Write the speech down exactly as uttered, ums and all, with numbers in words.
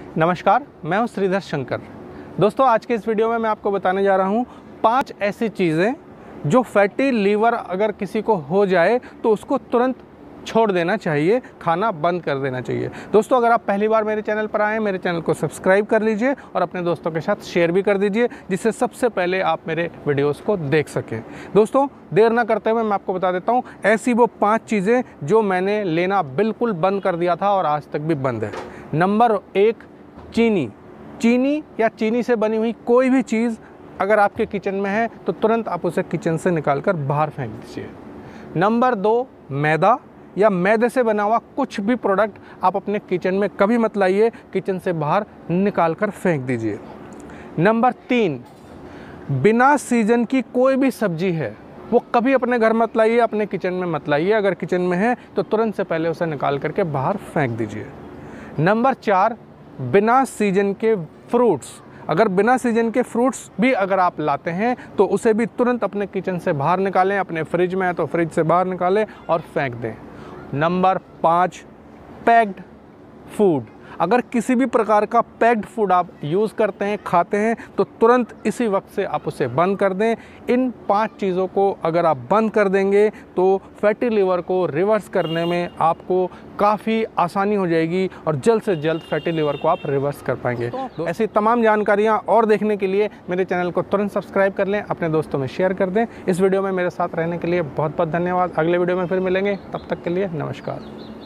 नमस्कार, मैं हूं श्रीधर शंकर। दोस्तों, आज के इस वीडियो में मैं आपको बताने जा रहा हूं पांच ऐसी चीज़ें जो फैटी लीवर अगर किसी को हो जाए तो उसको तुरंत छोड़ देना चाहिए, खाना बंद कर देना चाहिए। दोस्तों, अगर आप पहली बार मेरे चैनल पर आए हैं, मेरे चैनल को सब्सक्राइब कर लीजिए और अपने दोस्तों के साथ शेयर भी कर दीजिए, जिससे सबसे पहले आप मेरे वीडियोस को देख सकें। दोस्तों, देर ना करते हुए मैं आपको बता देता हूँ ऐसी वो पाँच चीज़ें जो मैंने लेना बिल्कुल बंद कर दिया था और आज तक भी बंद है। नंबर एक, चीनी। चीनी या चीनी से बनी हुई कोई भी चीज़ अगर आपके किचन में है तो तुरंत आप उसे किचन से निकाल कर बाहर फेंक दीजिए। नंबर दो, मैदा या मैदे से बना हुआ कुछ भी प्रोडक्ट आप अपने किचन में कभी मत लाइए, किचन से बाहर निकाल कर फेंक दीजिए। नंबर तीन, बिना सीजन की कोई भी सब्जी है वो कभी अपने घर मत लाइए, अपने किचन में मत लाइए। अगर किचन में है तो तुरंत से पहले उसे निकाल करके बाहर फेंक दीजिए। नंबर चार, बिना सीजन के फ्रूट्स। अगर बिना सीजन के फ्रूट्स भी अगर आप लाते हैं तो उसे भी तुरंत अपने किचन से बाहर निकालें, अपने फ्रिज में है तो फ्रिज से बाहर निकालें और फेंक दें। नंबर पाँच, पैक्ड फूड। अगर किसी भी प्रकार का पैक्ड फूड आप यूज़ करते हैं, खाते हैं, तो तुरंत इसी वक्त से आप उसे बंद कर दें। इन पांच चीज़ों को अगर आप बंद कर देंगे तो फैटी लीवर को रिवर्स करने में आपको काफ़ी आसानी हो जाएगी और जल्द से जल्द फैटी लीवर को आप रिवर्स कर पाएंगे। तो ऐसी तमाम जानकारियाँ और देखने के लिए मेरे चैनल को तुरंत सब्सक्राइब कर लें, अपने दोस्तों में शेयर कर दें। इस वीडियो में मेरे साथ रहने के लिए बहुत बहुत धन्यवाद। अगले वीडियो में फिर मिलेंगे, तब तक के लिए नमस्कार।